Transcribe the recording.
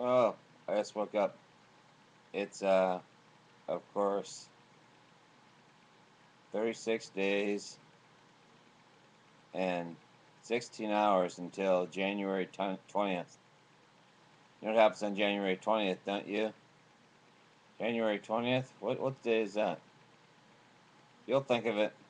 Oh, I just woke up. It's, of course, 36 days and 16 hours until January 20th. You know what happens on January 20th, don't you? January 20th? What day is that? You'll think of it.